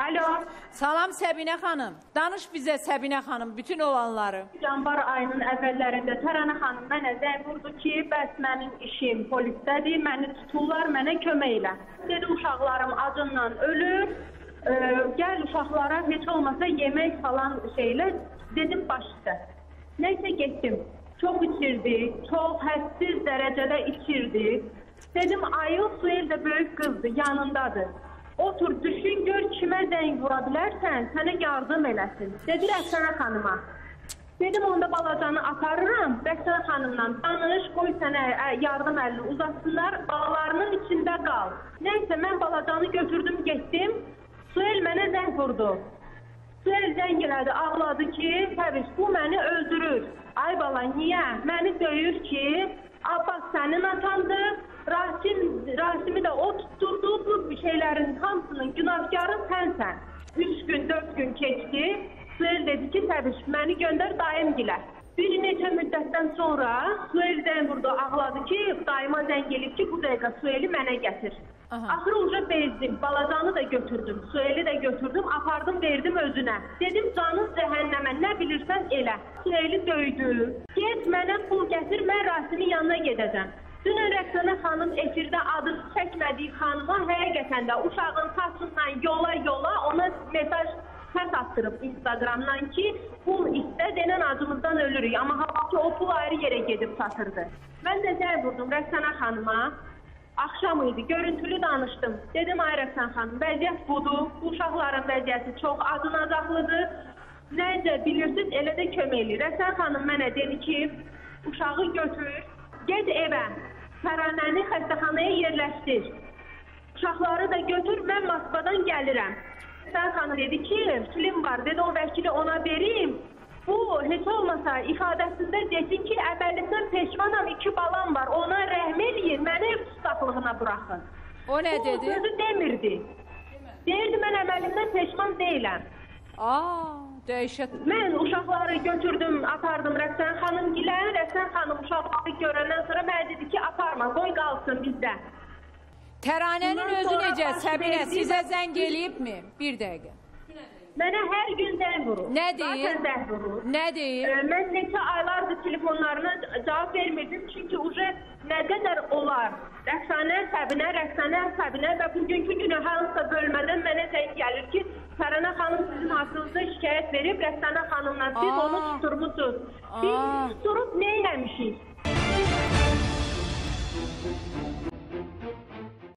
Alo. Salam Səbinə xanım. Danış bizə Səbinə xanım bütün olanları. Yanvar ayının əvvəllərində Təranə xanım mənə zəng vurdu ki, bəs mənim işim polisdədir, məni tuturlar, mənə kömək elə. Dedi, uşaqlarım acından ölür, gəl uşaqlara heç olmasa yemək falan şeylə. Dedim, baş üstə. Neysə getdim. Çox içirdi, çox hədsiz dərəcədə içirdi. Dedim, Ayıl Suyel də böyük qızdır, yanındadır. Otur, düşün, gör kimə zəng vura bilərsən, sənə yardım eləsin. Dedi, Rəsənə xanıma. Dedim, onda balacanı aparıram, Rəsənə xanımla danış, qoy sənə yardım əlini uzatsınlar, balalarının içində qal. Neysə, mən balacanı götürdüm, getdim, Suyel mənə zəng vurdu. Suyel zəng elədi, ağladı ki, Fəriz, bu məni öldürür. Ay bala, niyə? Məni döyür ki, Abbas sənin atandır, Rasimi də o tutturdu, bu şeylərin hamısının günahkarı sənsən. 3 gün, 4 gün keçdi, Suyel dedi ki, Fəriz, məni göndər dayımgilə. Bir neçə müddətdən sonra Suyel zəng vurdu, ağladı ki, dayıma zəng elib ki, bu dəqiqə Suyeli mənə gətir. Axırı uca bezdim, balacanı da götürdüm, Suyeli də götürdüm, apardım, verdim özünə. Dedim, canın cəhənnəmə, nə bilirsən elə. Suyeli döydü, get mənə pul gətir, mən Rasimin yanına gedəcəm. Dünən Rəsənə xanım efirdə adını çəkmədiyi xanıma həqiqətən də uşağın saçından yola ona mesaj səs attırıb Instagramdan ki, pul istə, denən acımızdan ölürük. Amma halbuki o pul ayrı yerə gedib satırdı. Mən də zəng vurdum Rəsənə xanıma. Akşam idi, görüntülü danışdım. Dedim, ay Rəsən xanım, vəziyyət budur. Uşaqların vəziyyəti çox acınacaqlıdır. Necə bilirsiniz, elə də köməkli. Rəsən xanım mənə dedi ki, uşağı götür, get evə, Təranəni xəstəxanaya yerləşdir. Uşaqları da götür, mən Moskvadan gəlirəm. Rəsən xanım dedi ki, film var, dedi o vəkili ona verim. Bu, heç olmasa ifadəsində desin ki, əməlindən peşmanam, 2 balam var, ona rəhm eləyin, məni ev tutaqlığına buraxın. O nə dedi? Bu sözü demirdi. Deyirdi, mən əməlimdən peşman deyiləm. Dəhşət. Mən uşaqları götürdüm, apardım Rəsən xanım gilə, Rəsən xanım uşaqları görəndən sonra mənə dedi ki, aparma, qoy qalsın bizdə. Təranənin özü necə, Səbinə, sizə zəng eləyibmi? Bir dəqiqə. Mənə hər gün zəng vurur. Nə deyir? Zaten zəng vurur. Nə deyir? Mən neçə aylardır telefonlarına cavab vermirdim. Çünki uca nə qədər olar. Rəsənə, Səbinə və bugünkü günü hansısa bölmədən mənə zəng gəlir ki, Təranə xanım sizin haqqınızda şikayət verib, Rəsənə xanımla siz onu tuturmuşsunuz. Biz tuturup nə eləmişik?